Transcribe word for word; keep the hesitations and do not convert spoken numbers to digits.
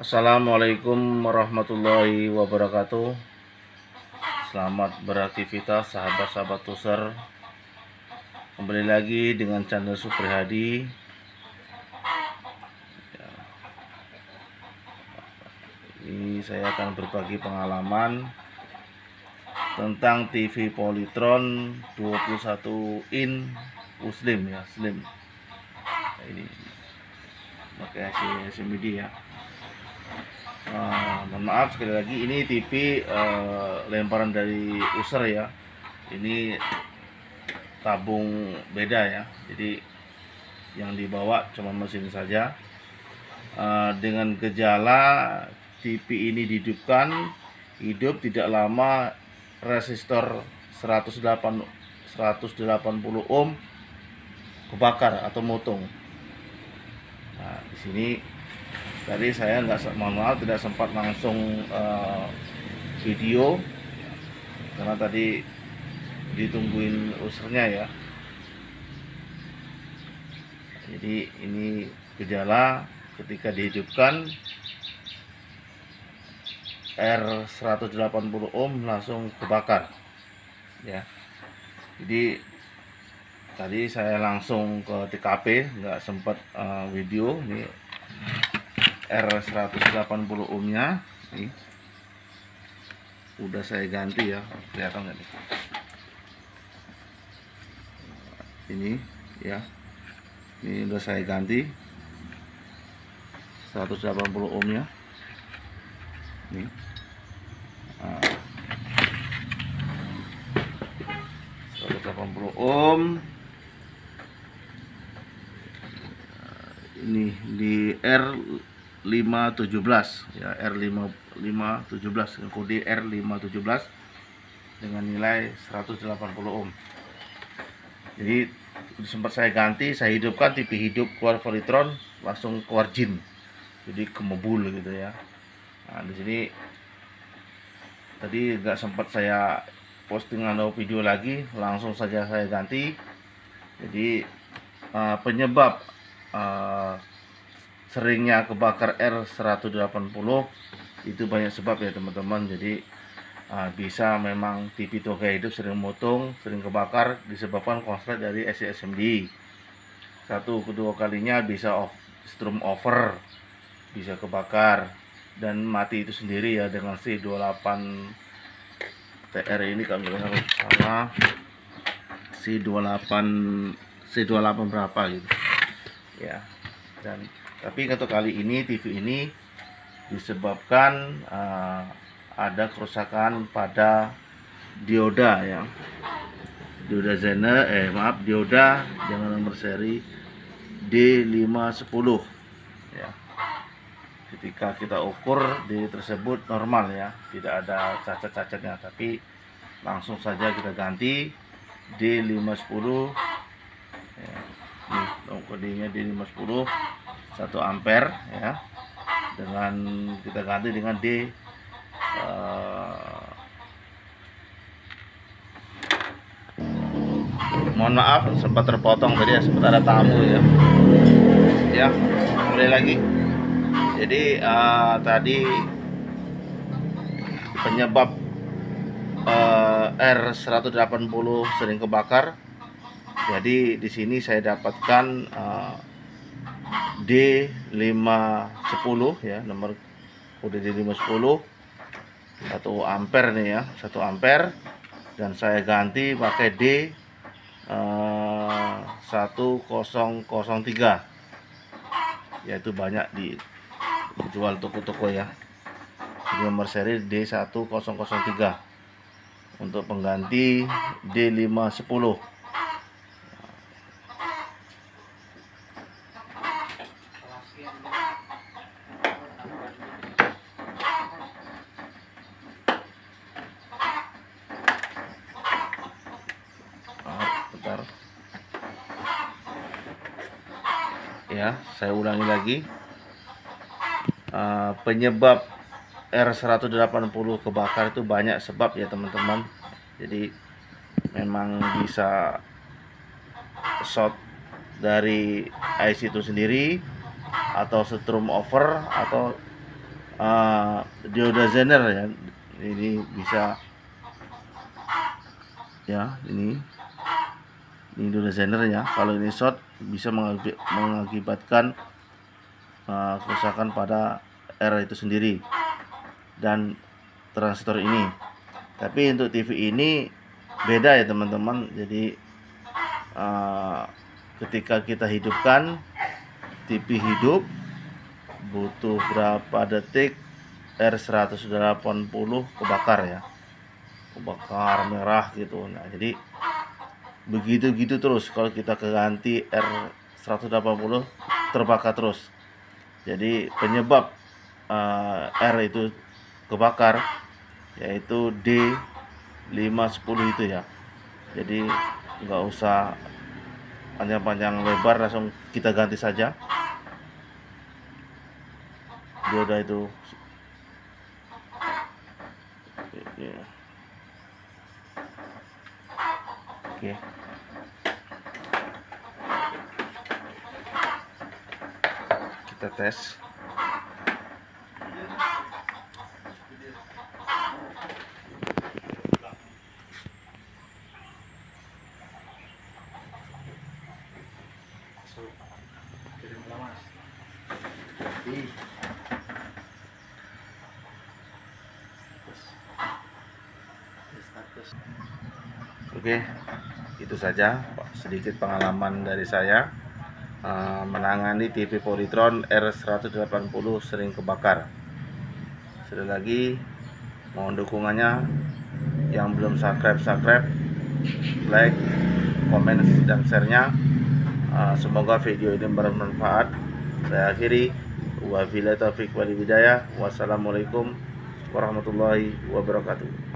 Assalamualaikum warahmatullahi wabarakatuh. Selamat beraktivitas sahabat-sahabat user. Kembali lagi dengan channel Suprihadi. Ya, ini saya akan berbagi pengalaman tentang T V Polytron dua puluh satu in Muslim ya, Slim. Nah, ini pakai hasil media ya. Uh, mohon maaf sekali lagi, ini T V uh, lemparan dari user ya. Ini tabung beda ya, jadi yang dibawa cuma mesin saja. Uh, dengan gejala T V ini dihidupkan, hidup tidak lama resistor seratus delapan puluh ohm kebakar atau motong. Nah, di sini tadi saya nggak mohon maaf tidak sempat langsung uh, video karena tadi ditungguin usernya ya. Jadi ini gejala ketika dihidupkan R seratus delapan puluh ohm langsung kebakar ya. Jadi tadi saya langsung ke T K P, nggak sempat uh, video. Ini R seratus delapan puluh ohmnya nih udah saya ganti ya, kelihatan nggak nih? Ini ya, ini udah saya ganti seratus delapan puluh ohmnya nih. Nah, seratus delapan puluh ohm ini di R lima tujuh belas ya, R lima tujuh belas, kode R lima tujuh belas dengan nilai seratus delapan puluh ohm. Jadi sempat saya ganti, saya hidupkan, T V hidup, keluar Polytron, langsung keluar jin, jadi kemebul gitu ya. Nah, di sini tadi nggak sempat saya posting atau video lagi, langsung saja saya ganti. Jadi uh, penyebab uh, seringnya kebakar R seratus delapan puluh itu banyak sebab ya teman-teman. Jadi uh, bisa memang T V toga hidup sering motong, sering kebakar disebabkan konslet dari S C S M D. Satu, kedua kalinya bisa off, strum over, bisa kebakar dan mati itu sendiri ya dengan C dua puluh delapan T R ini kalau nggak salah C dua puluh delapan C dua puluh delapan berapa gitu ya. Dan tapi untuk kali ini T V ini disebabkan uh, ada kerusakan pada dioda ya, dioda Zener eh maaf dioda dengan nomor seri D lima sepuluh ya. Ketika kita ukur di tersebut normal ya, tidak ada cacat-cacatnya, tapi langsung saja kita ganti D lima sepuluh ya. Nih kodenya D lima sepuluh satu ampere ya, dengan kita ganti dengan D uh, mohon maaf sempat terpotong tadi ya, sempat ada tamu ya ya mulai lagi. Jadi uh, tadi penyebab uh, R seratus delapan puluh sering kebakar. Jadi di sini saya dapatkan uh, D lima sepuluh ya, nomor kode D lima sepuluh satu ampere nih ya, satu ampere, dan saya ganti pakai D uh, satu nol nol tiga, yaitu banyak di jual toko-toko ya. Nomor seri D satu nol nol tiga untuk pengganti D lima sepuluh. Bentar. Ya, saya ulangi lagi. Uh, penyebab R seratus delapan puluh kebakar itu banyak sebab ya teman-teman. Jadi memang bisa short dari I C itu sendiri, atau strum over, atau uh, dioda Zener ya. Ini bisa ya, ini ini dioda Zener ya. Kalau ini short bisa mengakibatkan uh, kerusakan pada R itu sendiri dan transistor ini. Tapi untuk T V ini beda ya teman-teman. Jadi uh, ketika kita hidupkan, T V hidup, butuh berapa detik R seratus delapan puluh kebakar ya, kebakar merah gitu. Nah jadi begitu gitu terus. Kalau kita keganti R seratus delapan puluh terbakar terus. Jadi penyebab uh, R itu kebakar yaitu D lima sepuluh itu ya. Jadi nggak usah panjang-panjang lebar, langsung kita ganti saja dioda itu. Oke, kita tes. Oke, itu saja sedikit pengalaman dari saya uh, menangani T V Polytron R seratus delapan puluh sering kebakar. Sekali lagi mohon dukungannya, yang belum subscribe subscribe, like, komen, dan share-nya. Uh, semoga video ini bermanfaat. Saya akhiri, wabillahi taufiq wal hidayah. Wassalamualaikum warahmatullahi wabarakatuh.